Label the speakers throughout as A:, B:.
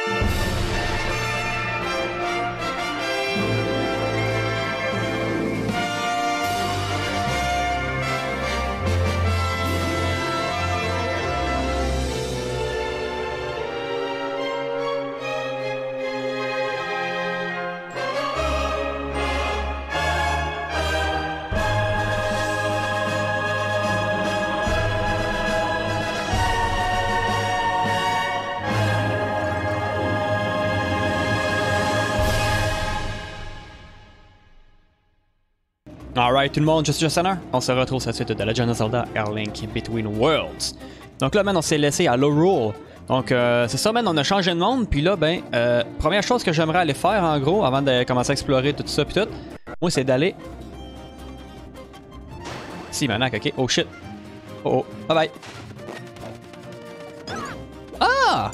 A: Alright tout le monde, je suis Justin. On se retrouve cette suite de Legend of Zelda Air Link Between Worlds. Donc là, man, on s'est laissé à Lorule. Donc c'est ça, man, on a changé de monde. Puis là, ben, première chose que j'aimerais aller faire en gros, avant de commencer à explorer tout ça, puis tout, moi, c'est d'aller. Si, Manac, ok. Oh shit. Oh, oh, bye bye. Ah!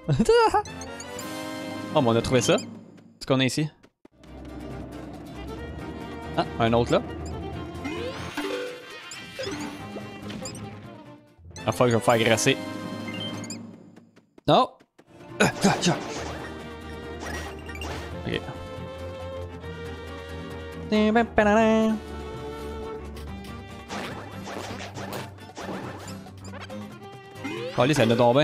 A: Oh, mais on a trouvé ça. Qu'est-ce qu'on a ici? Ah, un autre là. La fois que je vais me faire agresser. Non! Ok. Allez, ça en a tombé.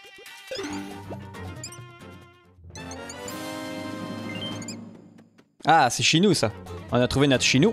A: Ah, c'est chez nous ça. On a trouvé notre chinou.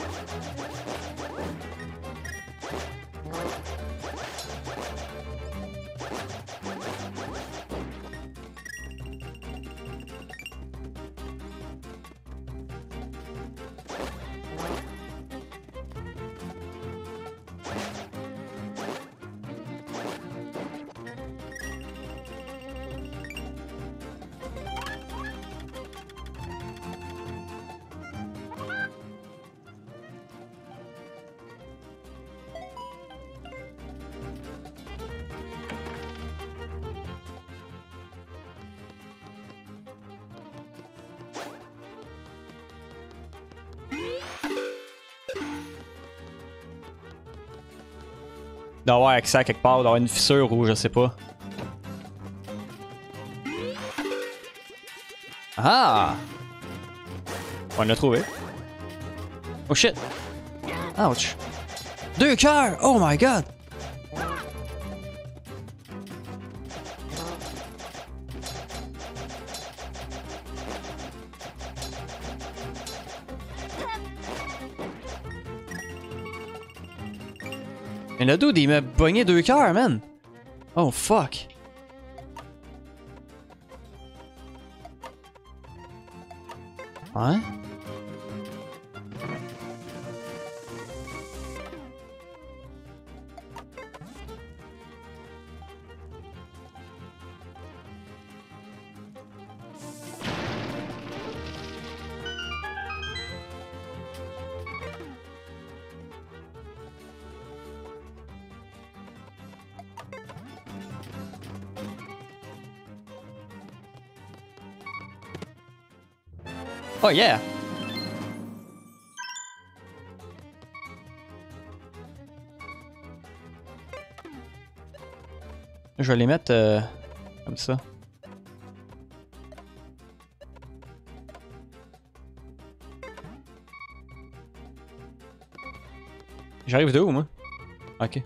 A: D'avoir accès à quelque part, d'avoir une fissure ou je sais pas. Ah! On l'a trouvé. Oh shit! Ouch! 2 cœurs! Oh my god! Mais le dude, il m'a pogné 2 cœurs, man! Oh fuck! Ouais? Oh yeah! Je vais les mettre comme ça. J'arrive de où, moi? Ok.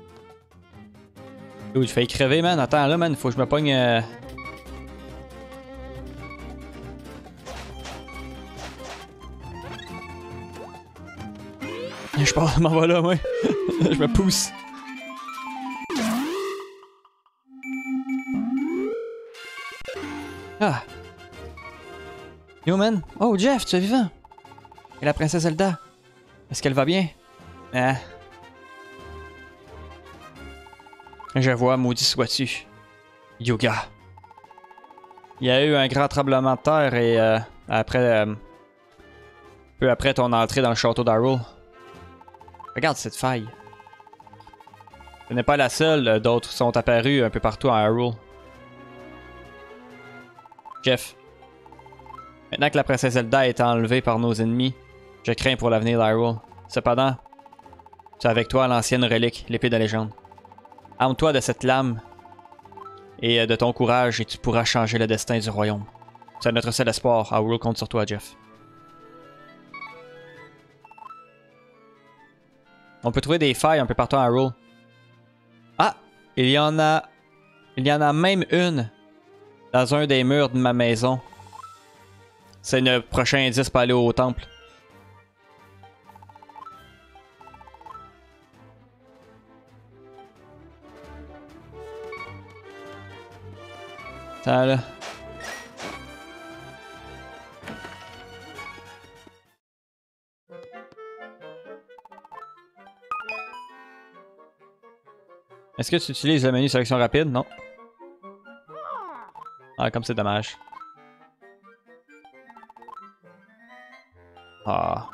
A: Où j'ai failli crever, man. Attends, là, man, faut que je me pogne. Je m'en vais là, moi. Je me pousse. Ah. Yo, man. Oh, Jeff, tu es vivant. Et la princesse Zelda? Est-ce qu'elle va bien? Ah. Je vois, maudit sois-tu. Yoga. Il y a eu un grand tremblement de terre et peu après ton entrée dans le château d'Hyrule. Regarde cette faille. Ce n'est pas la seule, d'autres sont apparus un peu partout en Hyrule. Jeff. Maintenant que la princesse Zelda est enlevée par nos ennemis, je crains pour l'avenir d'Hyrule. Cependant, tu as avec toi l'ancienne relique, l'épée de la légende. Arme-toi de cette lame et de ton courage et tu pourras changer le destin du royaume. C'est notre seul espoir. Hyrule compte sur toi, Jeff. On peut trouver des failles un peu partout à Hyrule. Ah! Il y en a même une dans un des murs de ma maison. C'est le prochain indice pour aller au temple. Attends là. Est-ce que tu utilises le menu sélection rapide? Non. Ah, comme c'est dommage. Ah.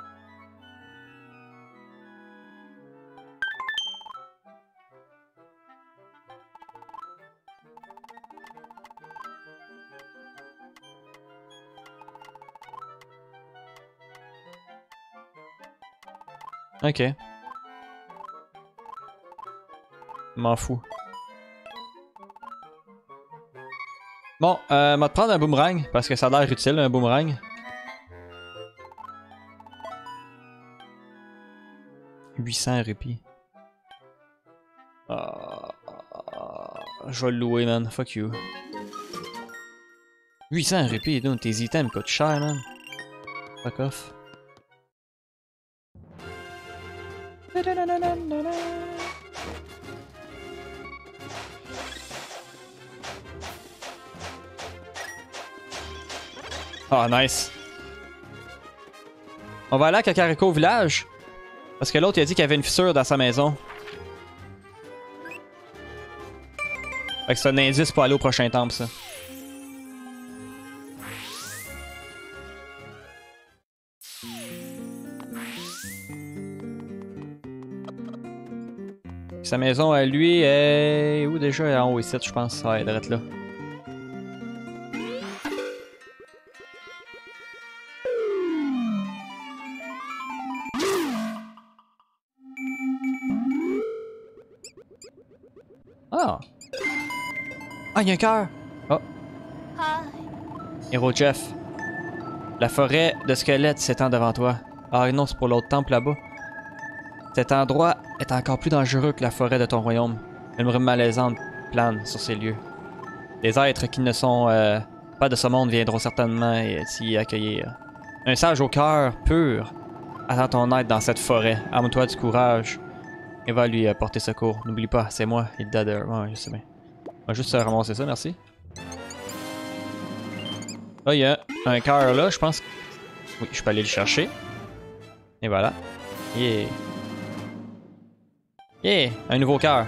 A: Ok. M'en fous. Bon, m'a te prendre un boomerang parce que ça a l'air utile un boomerang. « 800 répits. Je vais le louer, man. Fuck you. 800 répits, donc tes items coûtent cher, man. Fuck off. Ah, nice. On va aller à Kakariko Village. Parce que l'autre, il a dit qu'il y avait une fissure dans sa maison. Fait que c'est un indice pour aller au prochain temple, ça. Sa maison à lui est... Où déjà? Elle est en haut ici, je pense. Ouais, elle doit être là. Ah! Ah, il y a un cœur! Oh! Héros Jeff. La forêt de squelettes s'étend devant toi. Ah non, c'est pour l'autre temple là-bas. Cet endroit est encore plus dangereux que la forêt de ton royaume. Une brume malaisante plane sur ces lieux. Des êtres qui ne sont pas de ce monde viendront certainement s'y accueillir. Un sage au cœur pur attend ton aide dans cette forêt. Arme-toi du courage et va lui porter secours. N'oublie pas, c'est moi, Hildader. Ouais, je sais bien. On va juste ramasser ça, merci. Là, il y a un cœur là, je pense. Oui, je peux aller le chercher. Et voilà. Yeah. Yeah, un nouveau cœur.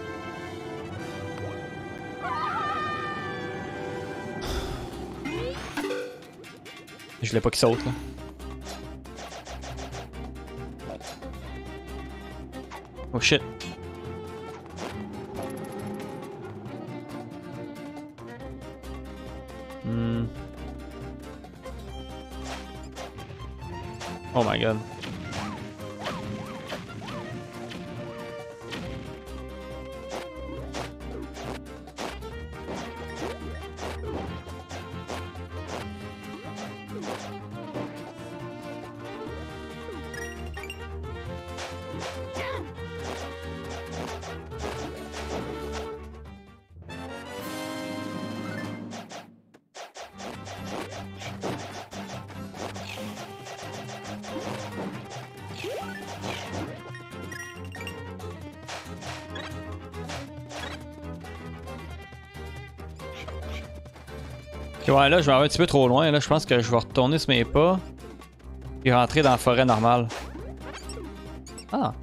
A: Je voulais pas qu'il saute là. Oh shit. Oh my god. Ok, ouais, là, je vais aller un petit peu trop loin. Là, je pense que je vais retourner sur mes pas et rentrer dans la forêt normale. Ah!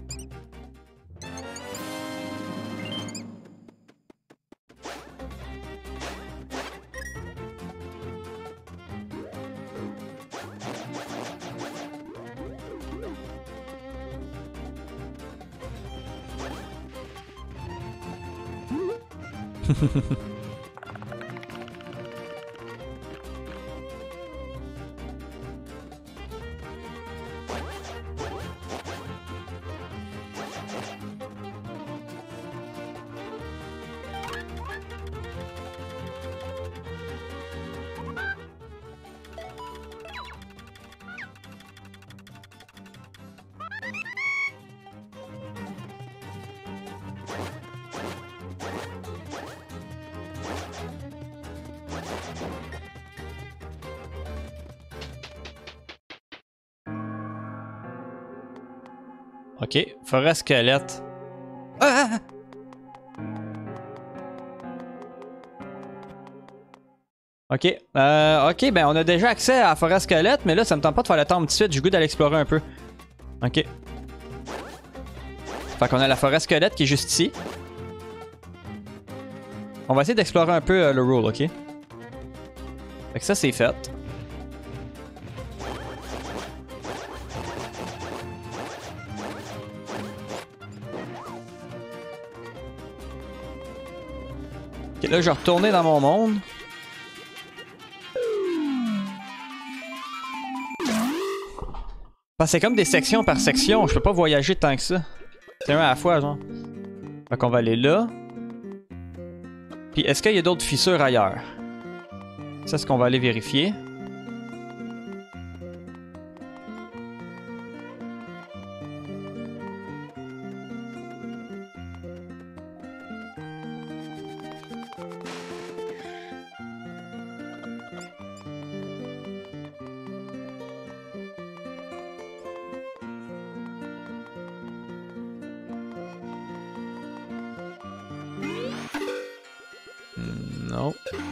A: Ok, forêt squelette. Ah! Ok, ok, ben on a déjà accès à la forêt squelette, mais là ça me tente pas de faire le temps tout de suite, j'ai le goût d'aller explorer un peu. Ok. Fait qu'on a la forêt squelette qui est juste ici. On va essayer d'explorer un peu le rule, ok? Fait que ça c'est fait. Ok, là je vais retourner dans mon monde. C'est comme des sections par section, je peux pas voyager tant que ça. C'est un à la fois, genre. Fait qu'on va aller là. Puis est-ce qu'il y a d'autres fissures ailleurs? Ça, c'est ce qu'on va aller vérifier. Non.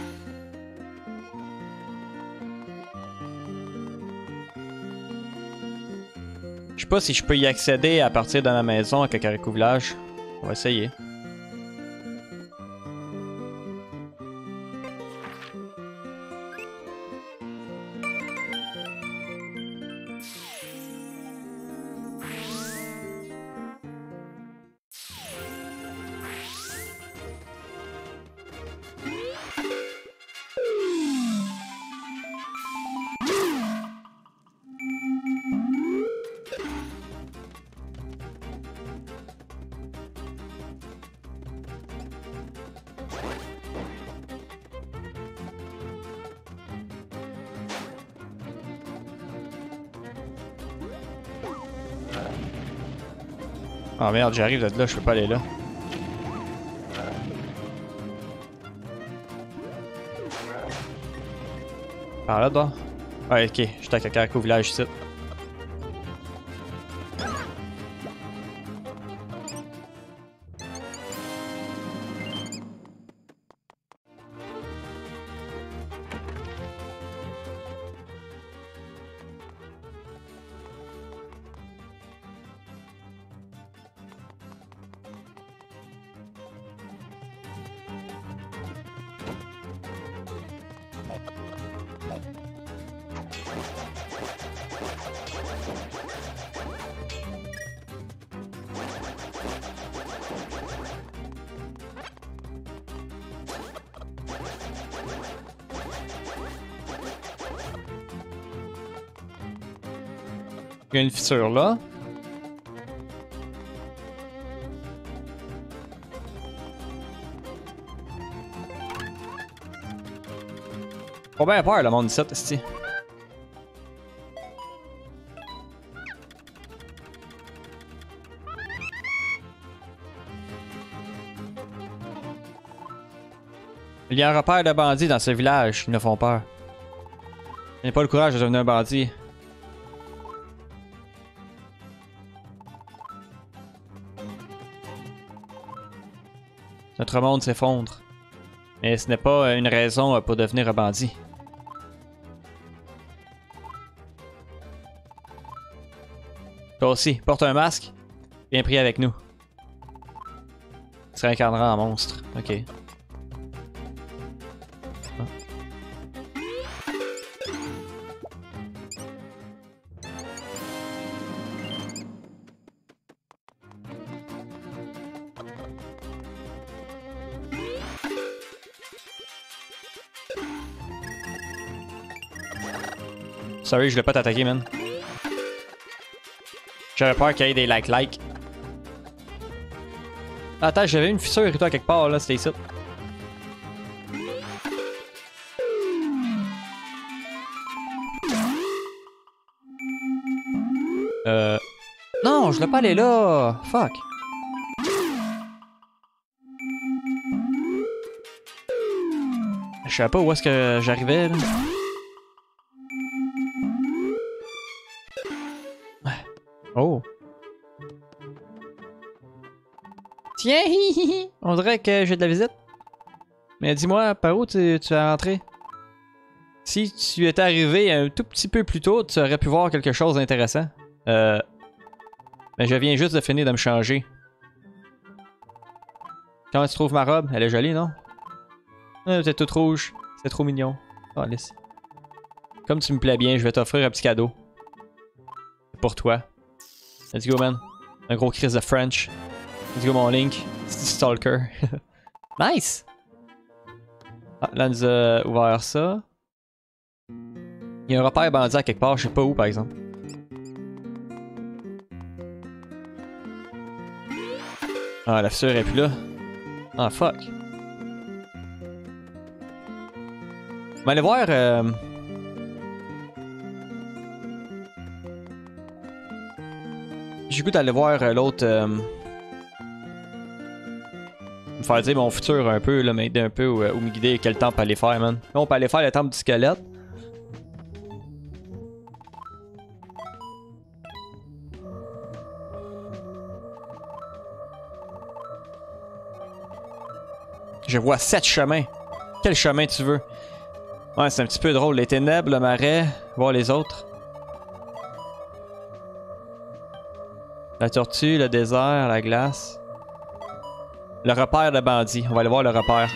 A: Je sais pas si je peux y accéder à partir de ma maison à Kakariko Village. On va essayer. Oh merde, j'arrive de là, je peux pas aller là. Par là, donc? Ouais, ok, je suis à Kakariko Village ici. Il y a une fissure là. Pas bien peur le monde ici, esti. Il y a un repère de bandits dans ce village qui me font peur. Je n'ai pas le courage de devenir un bandit. Notre monde s'effondre. Mais ce n'est pas une raison pour devenir un bandit. Toi aussi, porte un masque. Viens prier avec nous. Tu se réincarneras en monstre. Ok. Sorry, je voulais pas t'attaquer, man. J'avais peur qu'il y ait des like. Attends, j'avais une fissure et toi quelque part, là, c'était ici. Non, je voulais pas aller là. Fuck. Je savais pas où est-ce que j'arrivais, là. Oh. Tiens, on dirait que j'ai de la visite. Mais dis-moi, par où tu es rentré? Si tu étais arrivé un tout petit peu plus tôt, tu aurais pu voir quelque chose d'intéressant. Mais je viens juste de finir de me changer. Comment tu trouves ma robe? Elle est jolie, non? T'es toute rouge. C'est trop mignon. Oh, Alice. Comme tu me plais bien, je vais t'offrir un petit cadeau. C'est pour toi. Let's go, man. Un gros Chris de French. Let's go, mon Link. Stalker. Nice! Ah, là, on nous a ouvert ça. Il y a un repère bandit à quelque part, je sais pas où, par exemple. Ah, la fissure est plus là. Ah, fuck. On va aller voir... J'ai le goût d'aller voir l'autre... me faire dire mon futur un peu, là, m'aider un peu ou me guider quel temple aller faire, man. Là, on peut aller faire le temple du squelette. Je vois 7 chemins. Quel chemin tu veux? Ouais, c'est un petit peu drôle. Les ténèbres, le marais, voir les autres. La tortue, le désert, la glace. Le repère de bandits. On va aller voir le repère.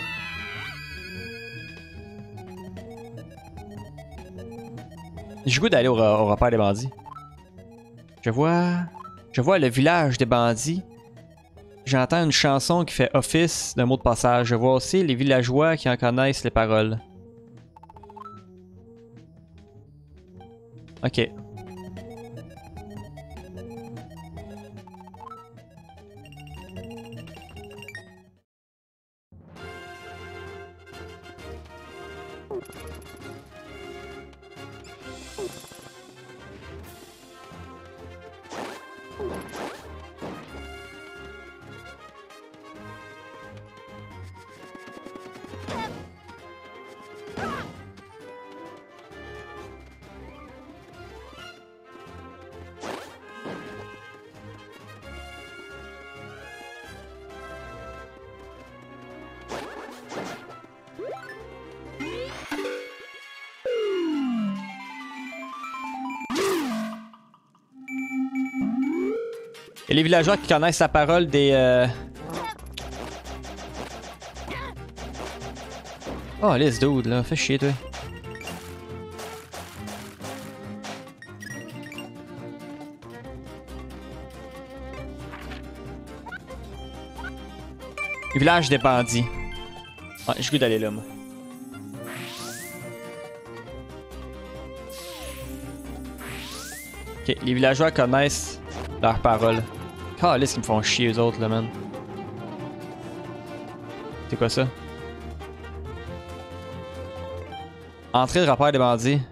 A: J'ai le goût d'aller au repère des bandits. Je vois le village des bandits. J'entends une chanson qui fait office d'un mot de passage. Je vois aussi les villageois qui en connaissent les paroles. Ok. Et les villageois qui connaissent la parole des... Oh, laisse dude, là. Fais chier, toi. Le village des bandits. Ouais, j'ai le goût d'aller là, moi. Ok, les villageois connaissent leurs paroles. Calisse qu'ils me font chier eux autres là, man. C'est quoi ça? Entrée de repère des bandits.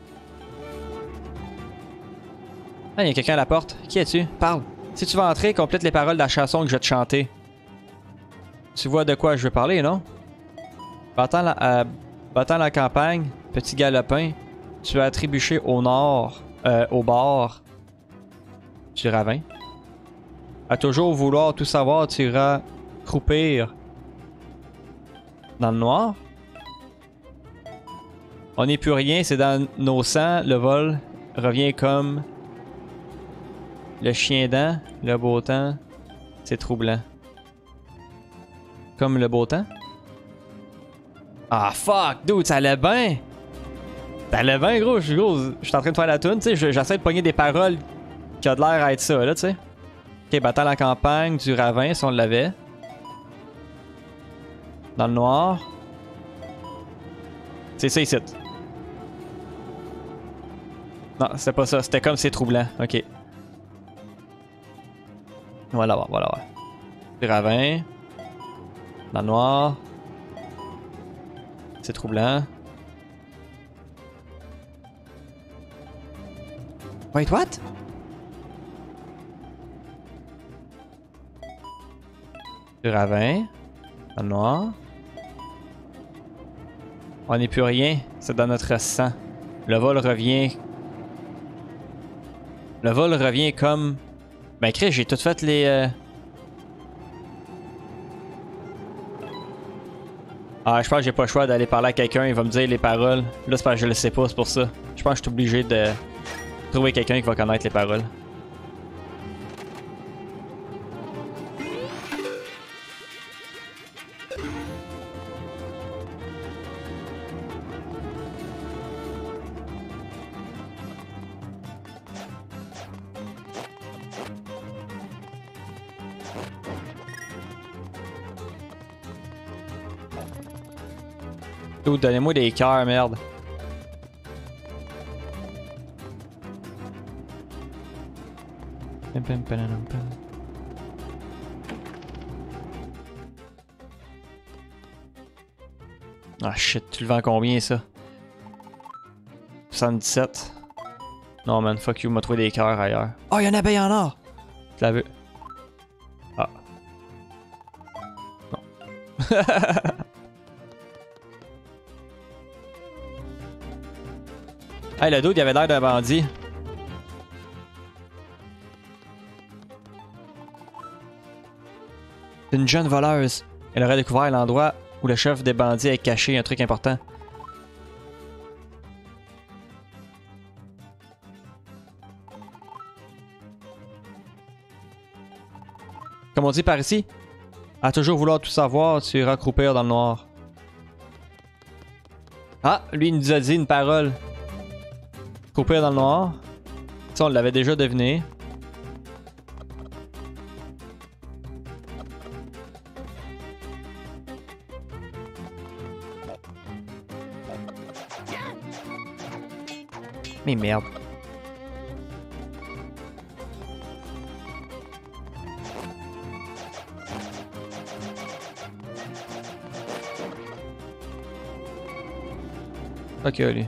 A: Ah, y'a quelqu'un à la porte. Qui es-tu? Parle. Si tu veux entrer, complète les paroles de la chanson que je vais te chanter. Tu vois de quoi je veux parler, non? Battant la campagne, petit galopin, tu as trébuché au nord, au bord du ravin. À toujours vouloir tout savoir, tu iras croupir dans le noir. On n'est plus rien, c'est dans nos sangs. Le vol revient comme le chien dent, le beau temps, c'est troublant. Comme le beau temps? Ah fuck, dude, ça allait bien! Ça allait bien, gros, je suis en train de faire la tune, tu sais, j'essaie de pogner des paroles qui ont de l'air à être ça, là, tu sais. Ok, battant la campagne du ravin, si on l'avait. Dans le noir. C'est ça ici. Non, c'était pas ça, c'était comme c'est troublant, ok. Voilà, voilà, voilà. Du ravin. Dans le noir. C'est troublant. Wait, what? Du ravin. Dans le noir. On n'est plus rien. C'est dans notre sang. Le vol revient. Le vol revient comme... Ben Chris, j'ai tout fait les... Ah, je pense que j'ai pas le choix d'aller parler à quelqu'un, il va me dire les paroles. Là, c'est parce que je le sais pas, c'est pour ça. Je pense que je suis obligé de trouver quelqu'un qui va connaître les paroles. Donnez-moi des cœurs, merde. Ah shit, tu le vends combien ça? 77. Non man, fuck you, m'a trouvé des cœurs ailleurs. Oh, y'en a bien en or! Tu l'as vu? Ah. Non. Hey, le dude, il avait l'air d'un bandit. Une jeune voleuse. Elle aurait découvert l'endroit où le chef des bandits est caché, un truc important. Comme on dit par ici, à toujours vouloir tout savoir, tu iras croupir dans le noir. Ah, lui, il nous a dit une parole. Croupir dans le noir. Ça, on l'avait déjà deviné. Mais merde. Ok, lui.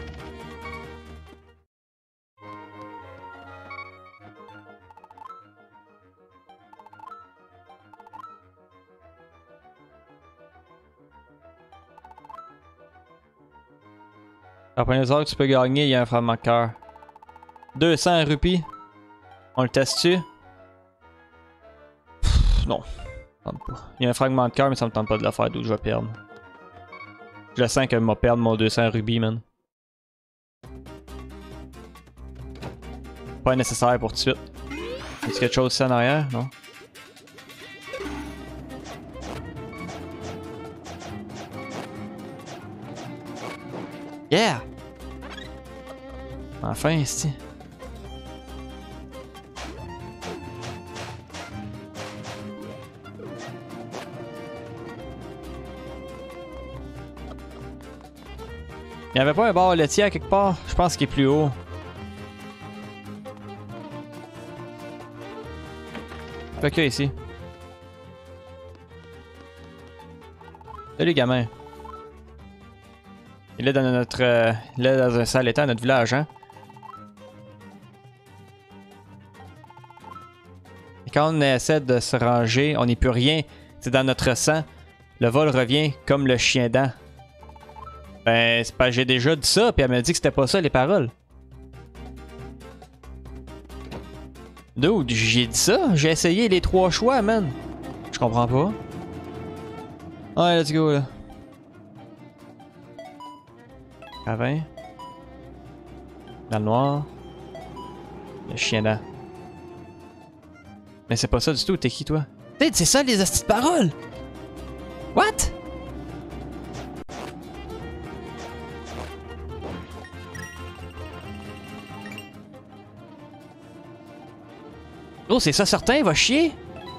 A: La première heure que tu peux gagner, il y a un fragment de cœur. 200 rupies. On le teste-tu? Non. Il y a un fragment de cœur, mais ça me tente pas de le faire, d'où je vais perdre. Je le sens qu'elle m'a perdu mon 200 rubis, man. Pas nécessaire pour tout de suite. Est-ce quelque chose ici en arrière? Non? Yeah! Enfin, ici. Il n'y avait pas un bar laitier à quelque part? Je pense qu'il est plus haut. Ok, ici. Salut, gamin. Il est dans notre... il est dans un sale état, notre village, hein? Et quand on essaie de se ranger, on n'est plus rien. C'est dans notre sang. Le vol revient comme le chien dent. Ben, c'est pas... j'ai déjà dit ça, puis elle m'a dit que c'était pas ça, les paroles. Dude, j'ai dit ça? J'ai essayé les 3 choix, man. Je comprends pas. Ouais, let's go, là. À 20. Dans le noir. Le chien dent. Mais c'est pas ça du tout, t'es qui, toi? Peut-être c'est ça, les astuces de paroles! What? Oh, c'est ça certain, va chier!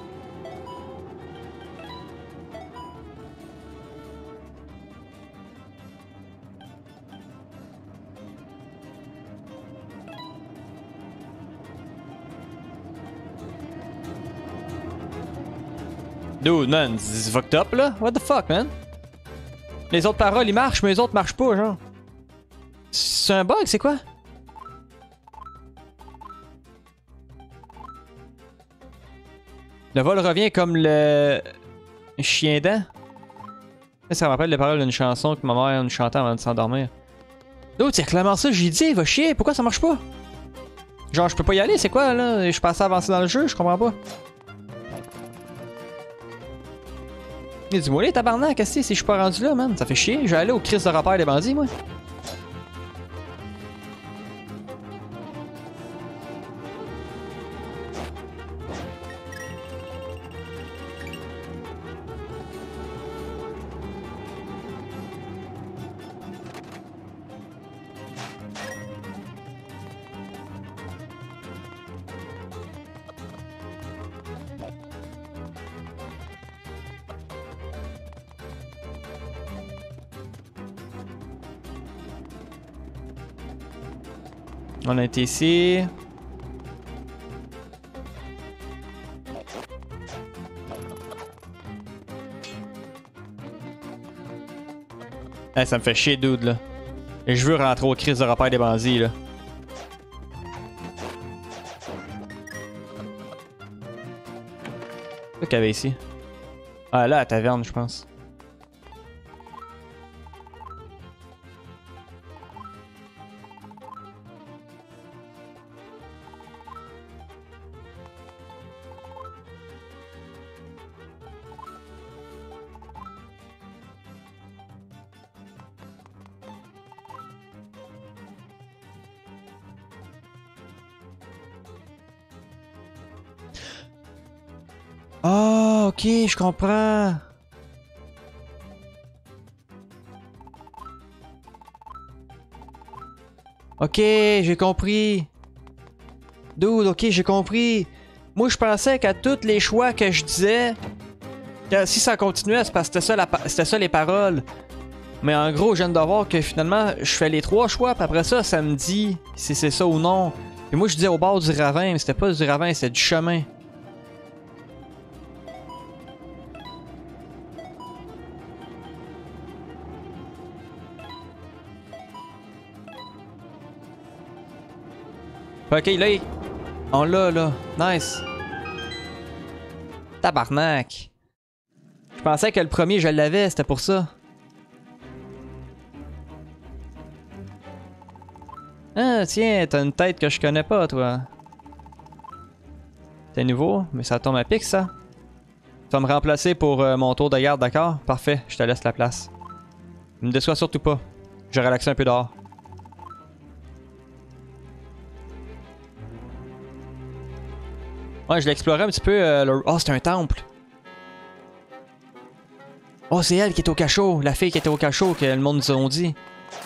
A: Dude, man, c'est fucked up là? What the fuck, man? Les autres paroles ils marchent, mais les autres marchent pas, genre. C'est un bug, c'est quoi? Le vol revient comme le chien dent. Ça me rappelle les paroles d'une chanson que ma mère nous chantait avant de s'endormir. Dude, c'est clairement ça, j'ai dit, va chier, pourquoi ça marche pas? Genre, je peux pas y aller, c'est quoi là? Je suis passé à avancer dans le jeu, je comprends pas. Mais dis-moi, les tabarnak, qu'est-ce que c'est si je suis pas rendu là, man? Ça fait chier, je vais aller au Christ de repère des bandits, moi. On a été ici. Hey, ça me fait chier, dude, là. Et je veux rentrer au Christ de repère des bandits, là. Qu'est-ce qu'il y avait ici? Ah, là, la taverne, je pense. Oh, ok, je comprends. Ok, j'ai compris. Dude, ok, j'ai compris. Moi, je pensais qu'à tous les choix que je disais, que si ça continuait, c'est parce que c'était ça les paroles. Mais en gros, je viens de voir que finalement, je fais les 3 choix, puis après ça, ça me dit si c'est ça ou non. Et moi, je disais au bord du ravin, mais c'était pas du ravin, c'était du chemin. Ok, là, on l'a, là. Nice. Tabarnak. Je pensais que le premier, je l'avais, c'était pour ça. Ah, tiens, t'as une tête que je connais pas, toi. T'es nouveau, mais ça tombe à pic, ça. Tu vas me remplacer pour mon tour de garde, d'accord? Parfait, je te laisse la place. Ne me déçois surtout pas. Je vais relaxer un peu dehors. Ouais, je l'ai exploré un petit peu. Oh, c'est un temple. Oh, c'est elle qui est au cachot. La fille qui était au cachot que le monde nous a dit.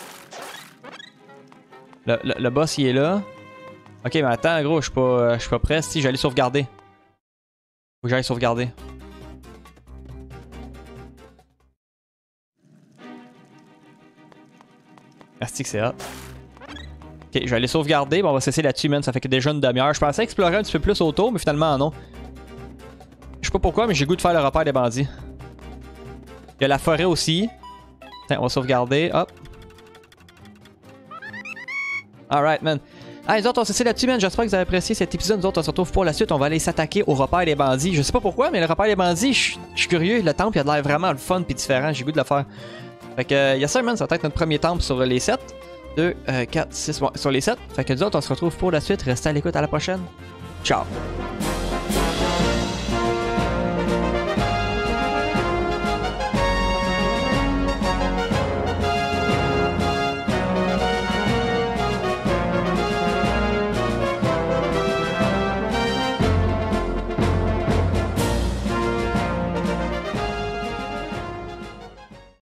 A: Le boss, il est là. Ok, mais attends, gros, je suis pas prêt. Si, j'allais sauvegarder. Faut que j'aille sauvegarder. Astique, c'est hot. Ok, je vais aller sauvegarder. Bon, on va cesser là-dessus, man. Ça fait que déjà une demi-heure. Je pensais explorer un petit peu plus autour, mais finalement, non. Je sais pas pourquoi, mais j'ai le goût de faire le repère des bandits. Il y a la forêt aussi. Tiens, on va sauvegarder. Hop. Alright, man. Allez, nous autres, on se laisse là-dessus, man. J'espère que vous avez apprécié cet épisode. Nous autres, on se retrouve pour la suite. On va aller s'attaquer au repère des bandits. Je sais pas pourquoi, mais le repère des bandits, je suis curieux. Le temple, il a l'air vraiment le fun puis différent. J'ai le goût de le faire. Fait que, yes sir, man. Ça va être notre premier temple sur les 7. 2, 4, 6, sur les 7. Fait que nous autres, on se retrouve pour la suite. Restez à l'écoute, à la prochaine. Ciao.